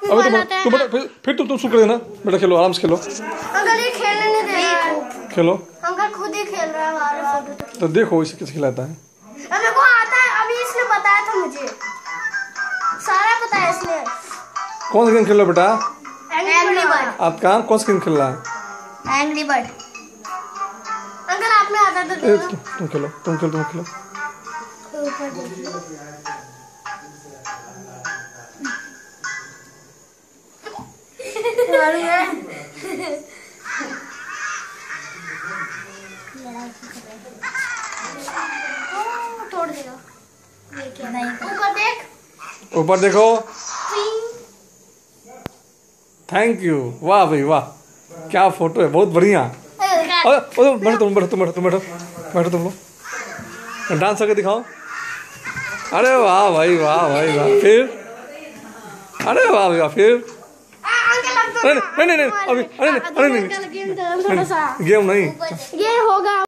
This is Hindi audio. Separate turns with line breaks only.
तुम बेटा फिर तुम शुरू कर देना बेटा, खेलो आराम से खेलो।
अंकल ये खेलने नहीं दे रहा है।
खेलो
अंकल खुद ही खेल रहा है हमारे फोटो।
तो देखो इसे कैसे खिलाता है।
मेरे को आता है, अभी इसने बताया था मुझे, सारा पता है इसने।
कौन सा गेम खेल रहा है बेटा?
Angry bird.
आप कहाँ कौन सा गेम खेल रहा है?
Angry bird. अंकल आप में आता तो
तुम खेलो, तुम खेलो।
तोड़ देगा। ऊपर देख,
ऊपर देखो। थैंक यू, वाह भाई वाह, क्या फोटो है, बहुत बढ़िया। बैठो तुम लोग, डांस करके दिखाओ। अरे वाह भाई वाह भाई वाह, फिर अरे वाह भाई वाह, फिर नहीं अभी अरे नहीं
गेम नहीं,
गेम नहीं
ये होगा।